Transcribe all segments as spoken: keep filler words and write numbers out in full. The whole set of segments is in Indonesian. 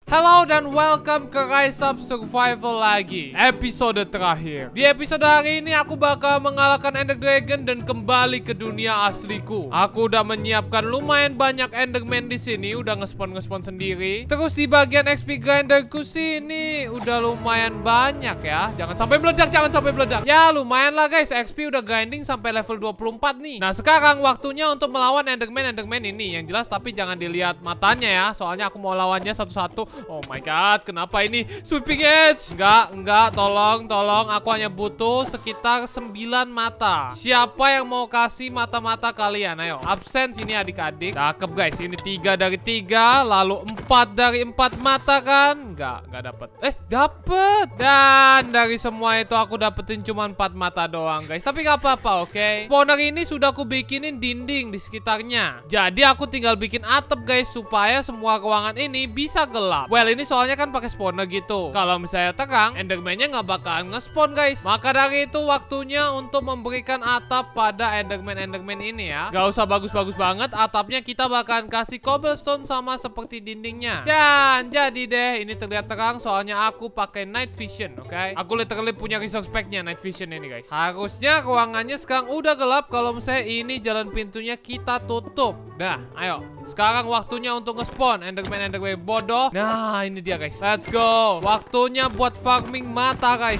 Halo dan welcome ke Rise Up Survival lagi, episode terakhir. Di episode hari ini aku bakal mengalahkan Ender Dragon dan kembali ke dunia asliku. Aku udah menyiapkan lumayan banyak Enderman di sini, udah ngespawn-ngespawn sendiri. Terus di bagian X P grinderku sini udah lumayan banyak ya. Jangan sampai meledak, jangan sampai meledak. Ya lumayan lah guys, X P udah grinding sampai level dua puluh empat nih. Nah sekarang waktunya untuk melawan Enderman-Enderman ini. Yang jelas tapi jangan dilihat matanya ya, soalnya aku mau lawannya satu-satu. Oh my god, kenapa ini sweeping edge? Enggak, enggak, tolong, tolong. Aku hanya butuh sekitar sembilan mata. Siapa yang mau kasih mata-mata kalian? Ayo, absen sini adik-adik. Cakep guys, ini tiga dari tiga. Lalu empat dari empat mata kan? Enggak, enggak dapet. Eh, dapet. Dan dari semua itu aku dapetin cuma empat mata doang guys. Tapi gak apa-apa, oke okay? Spawner ini sudah aku bikinin dinding di sekitarnya. Jadi aku tinggal bikin atap guys, supaya semua ruangan ini bisa gelap. Well, ini soalnya kan pakai spawner gitu. Kalau misalnya terang, Enderman-nya nggak bakalan nge-spawn guys. Maka dari itu waktunya untuk memberikan atap pada Enderman-Enderman ini ya. Gak usah bagus-bagus banget, atapnya kita bakalan kasih cobblestone sama seperti dindingnya. Dan jadi deh, ini terlihat terang soalnya aku pakai night vision, oke okay? Aku literally punya resource pack-nya night vision ini guys. Harusnya ruangannya sekarang udah gelap kalau misalnya ini jalan pintunya kita tutup. Dah, ayo. Sekarang waktunya untuk nge-spawn Enderman-Enderman bodoh. Nah, ini dia guys. Let's go. Waktunya buat farming mata guys.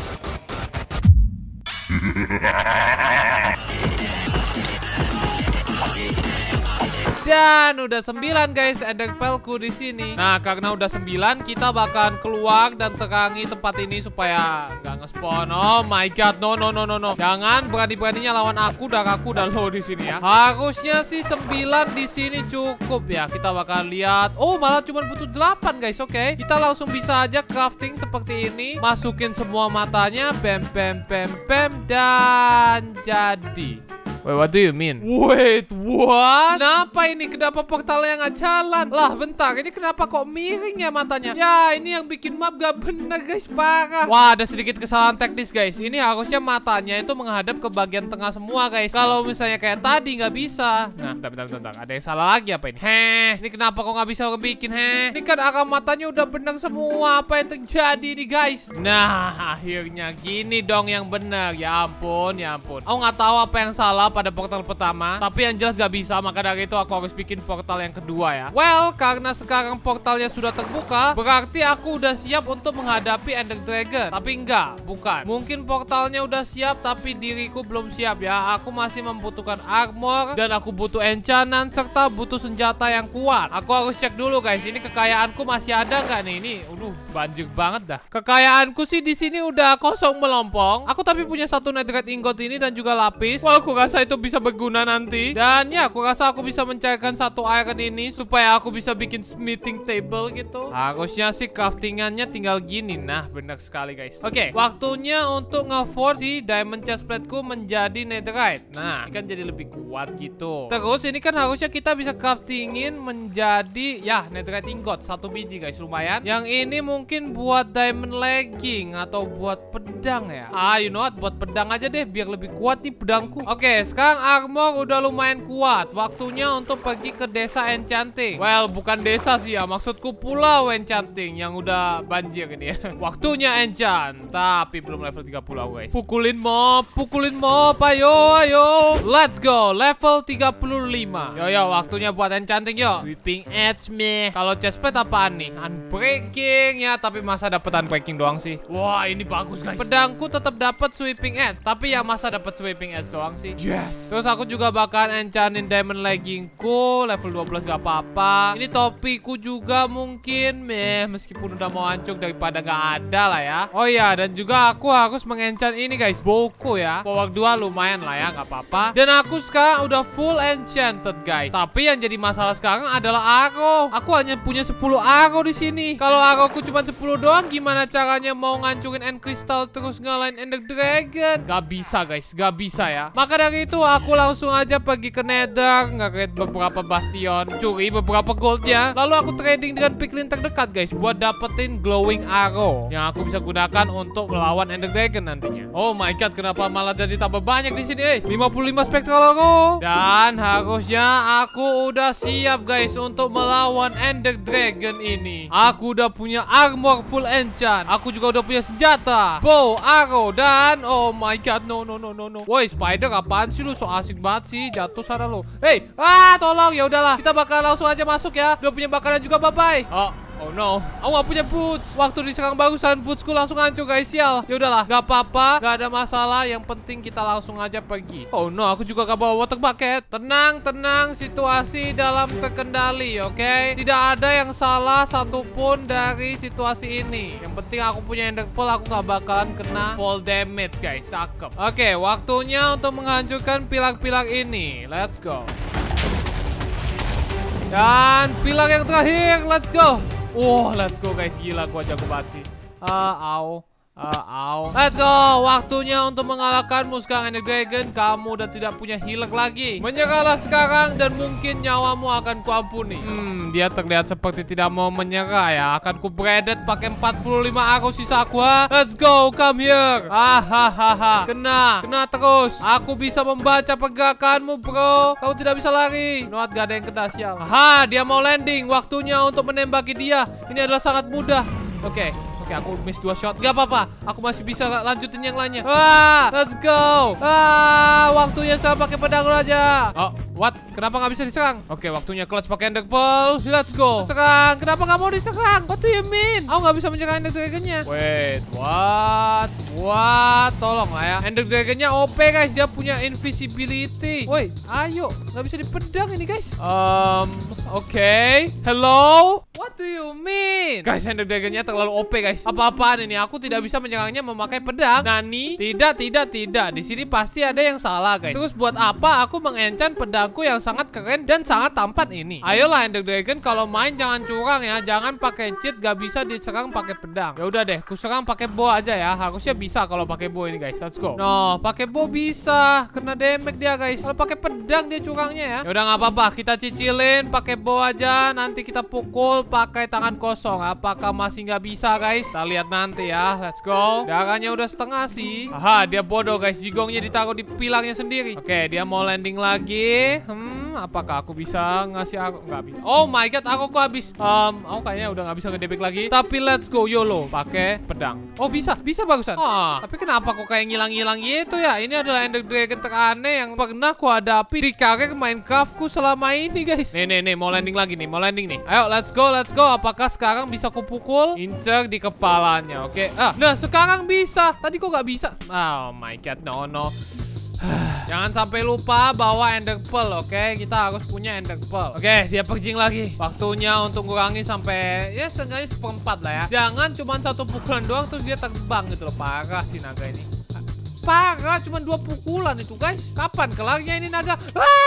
Dan udah sembilan guys ender pearlku di sini. Nah, karena udah sembilan, kita bakalan keluar dan terangi tempat ini supaya nggak nge-spawn. Oh my god, no no no no no. Jangan berani-beraninya lawan aku, darahku udah low di sini ya. Harusnya sih sembilan di sini cukup ya. Kita bakal lihat. Oh, malah cuma butuh delapan guys. Oke, okay. Kita langsung bisa aja crafting seperti ini. Masukin semua matanya, bam bam bam bam, dan jadi. Wait, what do you mean? Wait, what? Kenapa ini? Kenapa portalnya nggak jalan? Lah, bentar. Ini kenapa kok miring ya matanya? Ya, ini yang bikin map gak bener guys, parah. Wah, ada sedikit kesalahan teknis guys. Ini harusnya matanya itu menghadap ke bagian tengah semua guys. Kalau misalnya kayak tadi nggak bisa. Nah, bentar, bentar, bentar. Ada yang salah lagi apa ini? Heh, ini kenapa kok nggak bisa bikin? Heh, ini kan arah matanya udah bener semua. Apa yang terjadi nih guys? Nah, akhirnya gini dong yang bener. Ya ampun, ya ampun. Aku nggak tahu apa yang salah pada portal pertama, tapi yang jelas gak bisa. Maka dari itu aku harus bikin portal yang kedua ya. Well, karena sekarang portalnya sudah terbuka, berarti aku udah siap untuk menghadapi Ender Dragon. Tapi enggak, bukan. Mungkin portalnya udah siap, tapi diriku belum siap ya. Aku masih membutuhkan armor, dan aku butuh enchantan, serta butuh senjata yang kuat. Aku harus cek dulu guys, ini kekayaanku masih ada nggak nih? Ini, udah banjir banget dah. Kekayaanku sih di sini udah kosong melompong. Aku tapi punya satu netherite ingot ini dan juga lapis. Wah, aku rasa itu bisa berguna nanti. Dan ya, aku rasa aku bisa mencairkan satu iron ini supaya aku bisa bikin smithing table gitu. Harusnya sih craftingannya tinggal gini. Nah, benar sekali guys. Oke, okay, waktunya untuk nge-forge si diamond chestplateku menjadi netherite. Nah, ini kan jadi lebih kuat gitu. Terus ini kan harusnya kita bisa craftingin menjadi ya netherite ingot satu biji guys, lumayan. Yang ini mungkin buat diamond legging atau buat pedang ya. Ah, you know what? Buat pedang aja deh biar lebih kuat nih pedangku. Oke, okay, sekarang armor udah lumayan kuat. Waktunya untuk pergi ke desa enchanting. Well, bukan desa sih ya, maksudku pulau enchanting yang udah banjir ini ya. Waktunya enchant, tapi belum level tiga puluh guys. Pukulin mob, pukulin mob, ayo, ayo. Let's go, level tiga puluh lima. Yo, yo, waktunya buat enchanting yo. Sweeping edge me. Kalau chestplate apaan nih? Unbreaking ya, tapi masa dapet unbreaking doang sih? Wah, ini bagus guys. Pedangku tetap dapat sweeping edge, tapi yang masa dapat sweeping edge doang sih? Yes. Terus aku juga bakal enchantin diamond leggingku level dua belas gak apa-apa. Ini topiku juga mungkin meh, meskipun udah mau hancur daripada gak ada lah ya. Oh iya, dan juga aku harus mengenchant ini guys, bowku ya. Power dua lumayan lah ya, gak apa-apa. Dan aku sekarang udah full enchanted guys. Tapi yang jadi masalah sekarang adalah arrow. Aku hanya punya sepuluh arrow di sini. Kalau arrowku cuma sepuluh doang, gimana caranya mau ngancurin end crystal terus ngalahin Ender Dragon? Gak bisa guys, gak bisa ya. Maka dari itu aku langsung aja pergi ke Nether, nge-raid beberapa bastion, curi beberapa goldnya. Lalu aku trading dengan piglin terdekat guys, buat dapetin glowing arrow yang aku bisa gunakan untuk melawan Ender Dragon nantinya. Oh my god, kenapa malah jadi tambah banyak di sini? Eh, lima puluh lima spectral arrow. Dan harusnya aku udah siap guys untuk melawan Ender Dragon ini. Aku udah punya armor full enchant. Aku juga udah punya senjata, bow, arrow, dan oh my god, no no no no no. Woi, spider apaan sih lu? So asik banget sih, jatuh sana lu. Hey, ah tolong, ya udahlah. Kita bakal langsung aja masuk ya. Udah punya makanan juga, bye bye. Oh, oh no, aku gak punya boots. Waktu diserang barusan bootsku langsung hancur guys, sial. Ya udahlah, gak apa-apa, gak ada masalah. Yang penting kita langsung aja pergi. Oh no, aku juga gak bawa water bucket. Tenang, tenang, situasi dalam terkendali, oke? Okay? Tidak ada yang salah satupun dari situasi ini. Yang penting aku punya ender pearl, aku gak bakalan kena fall damage guys. Cakep. Oke, okay, waktunya untuk menghancurkan pilar-pilar ini. Let's go. Dan pilar yang terakhir, let's go. Wow, let's go guys, gila gua jago banget sih. Uh, au. Uh, au. Let's go. Waktunya untuk mengalahkanmu sekarang Ender Dragon. Kamu udah tidak punya healer lagi. Menyerahlah sekarang dan mungkin nyawamu akan kuampuni. Hmm, dia terlihat seperti tidak mau menyerah ya. Akan ku bredet pakai empat puluh lima arrow sisa aku. Ha? Let's go, come here. Hahaha. Kena, kena terus. Aku bisa membaca pergerakanmu, bro. Kamu tidak bisa lari. Not, gak ada yang kena, sial. Ha, dia mau landing. Waktunya untuk menembaki dia. Ini adalah sangat mudah. Oke. Okay. Oke, aku miss dua shot. Gak apa-apa. Aku masih bisa lanjutin yang lainnya. Wah, let's go. Ah, waktunya saya pakai pedang aja. Oh, what? Kenapa nggak bisa diserang? Oke, waktunya clutch pakai ender pearl. Let's go. Serang. Kenapa nggak mau diserang? What do you mean? Aku nggak bisa menyerang Ender Dragonnya. Wait, what? What? Tolong lah ya. Ender Dragonnya O P guys. Dia punya invisibility. Woi, ayo. Nggak bisa dipedang ini guys. Um, oke. Okay. Hello? What do you mean? Guys, Ender Dragonnya terlalu O P guys. Apa-apaan ini? Aku tidak bisa menyerangnya memakai pedang. Nani? Tidak, tidak, tidak. Di sini pasti ada yang salah guys. Terus buat apa aku mengenchant pedangku yang sangat keren dan sangat tampan ini? Ayolah Ender Dragon, kalau main jangan curang ya. Jangan pakai cheat, gak bisa diserang pakai pedang. Ya udah deh, ku serang pakai bow aja ya. Harusnya bisa kalau pakai bow ini guys. Let's go. No, pakai bow bisa. Kena damage dia guys. Kalau pakai pedang dia curangnya ya. Ya udah nggak apa-apa, kita cicilin pakai bow aja. Nanti kita pukul pakai tangan kosong. Apakah masih nggak bisa guys? Kita lihat nanti ya. Let's go. Darahnya udah setengah sih. Aha, dia bodoh guys. Jigongnya ditaruh di pilarnya sendiri. Oke, dia mau landing lagi. Hmm, apakah aku bisa ngasih aku? Nggak bisa. Oh my god, aku kok habis. Um, aku kayaknya udah nggak bisa ngedebek lagi. Tapi let's go YOLO. Pakai pedang. Oh bisa, bisa bagusan. Ah, tapi kenapa kok kayak ngilang-ngilang gitu ya? Ini adalah Ender Dragon teraneh yang pernah ku hadapi di karir Minecraftku selama ini guys. Nih nih nih, mau landing lagi nih, mau landing nih. Ayo let's go, let's go. Apakah sekarang bisa ku pukul? Incer di kepalanya, oke. Okay. Ah, nah sekarang bisa. Tadi kok nggak bisa? Oh my god, no no. Jangan sampai lupa bawa ender pearl, oke? Okay? Kita harus punya ender pearl. Oke, okay, dia perjing lagi. Waktunya untuk ngurangi sampai ya seenggaknya seperempat lah ya. Jangan cuma satu pukulan doang terus dia terbang gitu loh. Parah sih naga ini. Parah, cuma dua pukulan itu guys. Kapan kelarnya ini naga?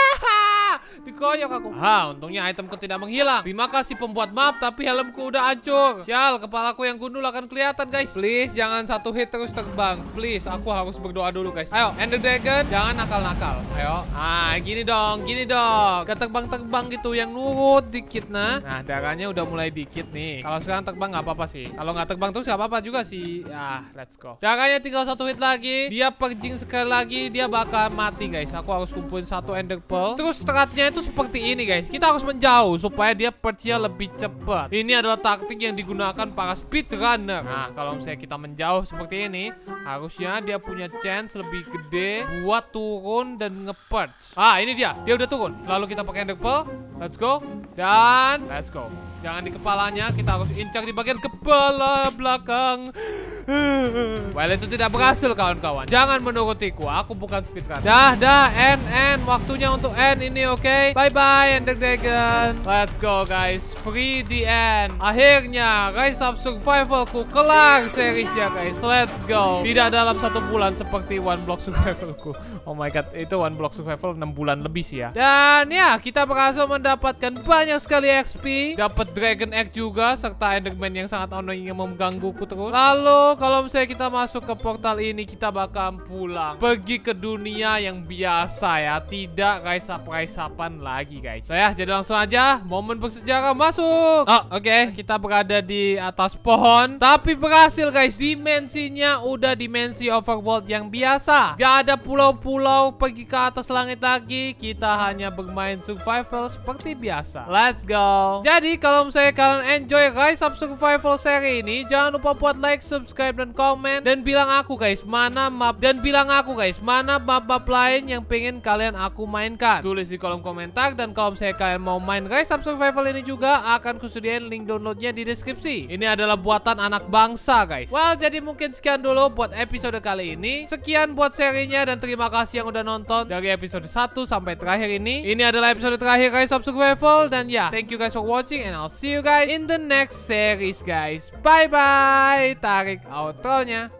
Dikoyok aku. Ha, untungnya itemku tidak menghilang. Terima kasih pembuat map, tapi helmku udah hancur. Sial, kepalaku yang gundul akan kelihatan guys. Please, jangan satu hit terus terbang. Please, aku harus berdoa dulu guys. Ayo, Ender Dragon, jangan nakal-nakal. Ayo. Ah, gini dong, gini dong. Keterbang-terbang gitu, yang nurut dikit nah. Nah, darahnya udah mulai dikit nih. Kalau sekarang terbang nggak apa-apa sih. Kalau nggak terbang terus nggak apa-apa juga sih. Ah, let's go. Darahnya tinggal satu hit lagi. Dia perjing sekali lagi, dia bakal mati guys. Aku harus kumpulin satu ender pearl. Terus stratnya itu seperti ini guys. Kita harus menjauh supaya dia percia lebih cepat. Ini adalah taktik yang digunakan para speedrunner. Nah, kalau misalnya kita menjauh seperti ini, harusnya dia punya chance lebih gede buat turun dan nge-perch. Ah, ini dia. Dia udah turun. Lalu kita pakai ender pearl. Let's go. Dan let's go. Jangan di kepalanya, kita harus incar di bagian kepala belakang. Well, itu tidak berhasil kawan-kawan. Jangan menurutiku, aku bukan speedrun. Dah, dah, end, end. Waktunya untuk end ini, oke? Okay? Bye-bye, Ender Dragon. Let's go, guys. Free the end. Akhirnya, Rise of Survivalku kelar seriesnya, guys. Let's go. Tidak dalam satu bulan seperti One Block Survivalku. Oh my god, itu One Block Survival enam bulan lebih sih ya. Dan ya, kita berhasil mendapatkan banyak sekali X P. Dapat Dragon Egg juga, serta Enderman yang sangat annoying yang menggangguku terus. Lalu kalau misalnya kita masuk ke portal ini, kita bakal pulang pergi ke dunia yang biasa ya, tidak kaisap-kaisapan lagi guys. So ya, jadi langsung aja momen bersejarah masuk. Oh oke, okay. Kita berada di atas pohon, tapi berhasil guys, dimensinya udah dimensi overworld yang biasa. Gak ada pulau-pulau pergi ke atas langit lagi, kita hanya bermain survival seperti biasa. Let's go. Jadi kalau misalnya kalian enjoy Rise of Survival seri ini, jangan lupa buat like, subscribe, dan komen, dan bilang aku guys mana map dan bilang aku guys mana map-map lain yang pengen kalian aku mainkan. Tulis di kolom komentar, dan kalau misalnya kalian mau main Rise of Survival ini juga akan kusediain link downloadnya di deskripsi. Ini adalah buatan anak bangsa guys. Well, jadi mungkin sekian dulu buat episode kali ini. Sekian buat serinya, dan terima kasih yang udah nonton dari episode satu sampai terakhir ini. Ini adalah episode terakhir Rise of Survival, dan ya, thank you guys for watching, and I'll see you guys in the next series guys. Bye bye. Tarik outro-nya.